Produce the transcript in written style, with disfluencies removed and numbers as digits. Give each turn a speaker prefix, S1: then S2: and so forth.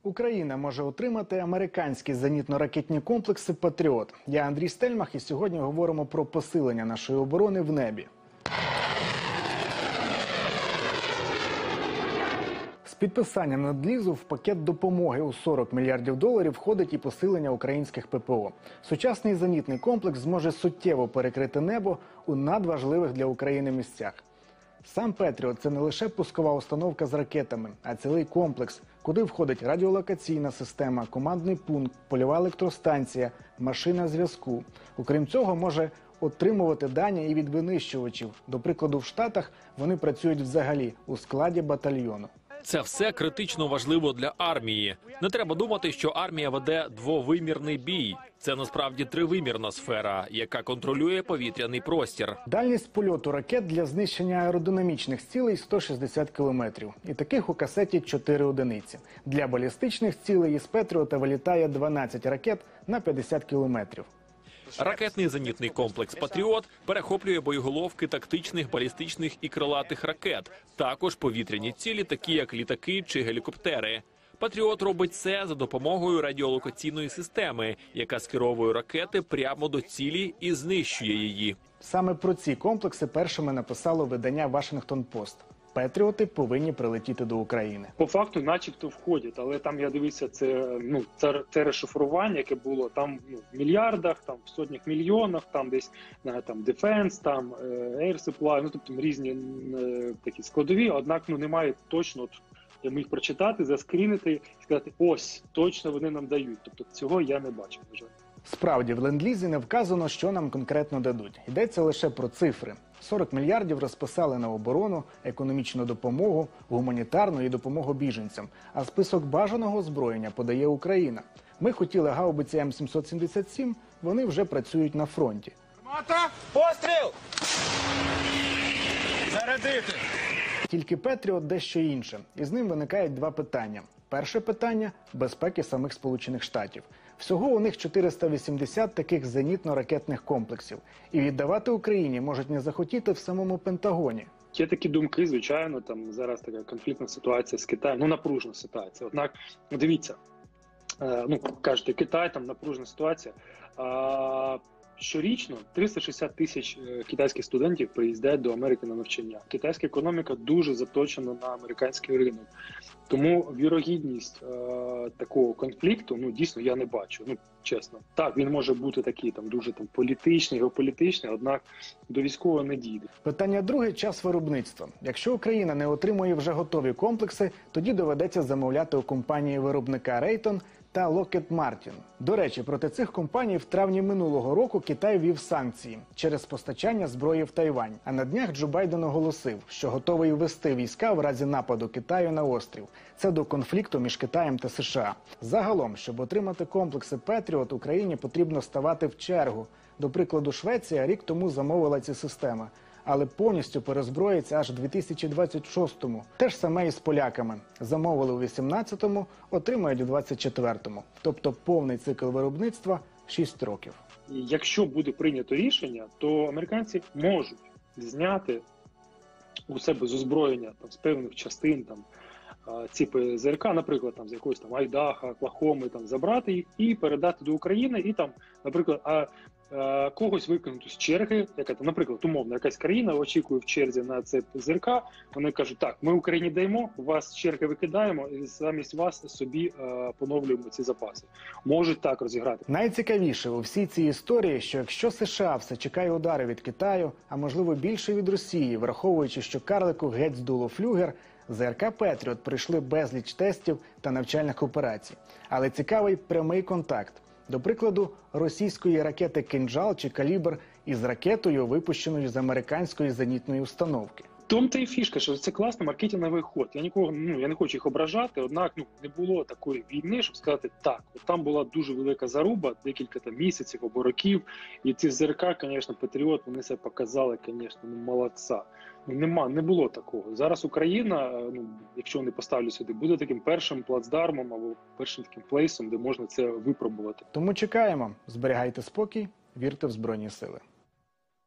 S1: Україна може отримати американські зенітно-ракетні комплекси «Патріот». Я Андрій Стельмах, і сьогодні говоримо про посилення нашої оборони в небі. З підписанням надлізу в пакет допомоги у $40 мільярдів входить і посилення українських ППО. Сучасний зенітний комплекс зможе суттєво перекрити небо у надважливих для України місцях. Сам «Петріот» – це не лише пускова установка з ракетами, а цілий комплекс, куди входить радіолокаційна система, командний пункт, польова електростанція, машина зв'язку. Окрім цього, може отримувати дані і від винищувачів. До прикладу, в Штатах вони працюють взагалі у складі батальйону.
S2: Це все критично важливо для армії. Не треба думати, що армія веде двовимірний бій. Це насправді тривимірна сфера, яка контролює повітряний простір.
S1: Дальність польоту ракет для знищення аеродинамічних цілей – 160 кілометрів. І таких у касеті 4 одиниці. Для балістичних цілей із «Петріота» вилітає 12 ракет на 50 кілометрів.
S2: Ракетний зенітний комплекс «Патріот» перехоплює боєголовки тактичних, балістичних і крилатих ракет. Також повітряні цілі, такі як літаки чи гелікоптери. «Патріот» робить це за допомогою радіолокаційної системи, яка скеровує ракети прямо до цілі і знищує її.
S1: Саме про ці комплекси першими написало видання «Вашингтон-Пост». «Петріоти» повинні прилетіти до України.
S3: По факту начебто входять, але там я дивився, це розшифрування, яке було там в мільярдах, там в сотнях мільйонах, там десь там Defense, там Air Supply, тобто різні такі складові, однак немає точно, я міг прочитати, заскрінити і сказати, ось, точно вони нам дають. Тобто цього я не бачив, на жаль.
S1: Справді, в ленд-лізі не вказано, що нам конкретно дадуть. Йдеться лише про цифри. 40 мільярдів розписали на оборону, економічну допомогу, гуманітарну і допомогу біженцям. А список бажаного озброєння подає Україна. Ми хотіли гаубиці М777, вони вже працюють на фронті.
S4: Гармата! Постріл! Зарядити!
S1: Тільки «Петріот» дещо інше. І з ним виникають два питання. Перше питання – безпеки самих Сполучених Штатів. Всього у них 480 таких зенітно-ракетних комплексів. І віддавати Україні можуть не захотіти в самому Пентагоні.
S3: Є такі думки, звичайно, там зараз така конфліктна ситуація з Китаєм, напружена ситуація. Однак, дивіться, кажете, Китай, там напружена ситуація. Щорічно 360 тисяч китайських студентів приїздять до Америки на навчання. Китайська економіка дуже заточена на американський ринок. Тому вірогідність такого конфлікту, дійсно, я не бачу. Чесно. Так, він може бути такий дуже політичний, геополітичний, однак до військового не дійде.
S1: Питання друге – час виробництва. Якщо Україна не отримує вже готові комплекси, тоді доведеться замовляти у компанії виробника Raytheon та Lockheed Martin. До речі, проти цих компаній в травні минулого року Китай ввів санкції через постачання зброї в Тайвань. А на днях Джо Байден оголосив, що готовий ввести війська в разі нападу Китаю на острів. Це до конфлікту між Китаєм та США. Загалом, щоб отримати комплекси «Петріот», Україні потрібно ставати в чергу. До прикладу, Швеція рік тому замовила ці системи. Але повністю перезброїться аж у 2026-му. Те ж саме і з поляками. Замовили у 2018-му, отримають у 2024-му. Тобто повний цикл виробництва – 6 років.
S3: Якщо буде прийнято рішення, то американці можуть зняти у себе з озброєння з певних частин ці ПЗРК, наприклад, з якогось Айдаха, Оклахоми, забрати їх і передати до України, і наприклад, когось викинути з черги, яка наприклад, умовно, якась країна очікує в черзі на це ПЗРК, вони кажуть, так, ми Україні даємо, вас з черги викидаємо, і замість вас собі поновлюємо ці запаси. Можуть так розіграти.
S1: Найцікавіше у всій цій історії, що якщо США все чекає удари від Китаю, а можливо більше від Росії, враховуючи, що карлику геть здуло флюгер, ЗРК «Петріот» пройшли безліч тестів та навчальних операцій. Але цікавий прямий контакт. До прикладу, російської ракети «Кинджал» чи «Калібр» із ракетою, випущеною з американської зенітної установки.
S3: Том-то і фішка, що це класний маркетинговий ход. Я не хочу їх ображати, однак не було такої війни, щоб сказати так. Там була дуже велика заруба, декілька місяців або років, і ці ЗРК, звісно, «Патріот», вони себе показали, звісно, молодця. Не було такого. Зараз Україна, якщо вони поставлять сюди, буде таким першим плацдармом або першим таким плейсом, де можна це випробувати.
S1: Тому чекаємо. Зберігайте спокій, вірте в Збройні Сили.